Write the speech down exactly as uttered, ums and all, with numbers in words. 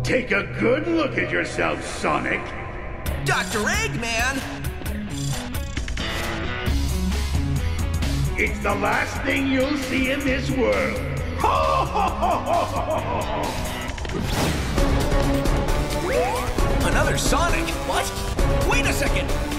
Take a good look at yourself, Sonic. Doctor Eggman! It's the last thing you'll see in this world. Another Sonic? What? Wait a second!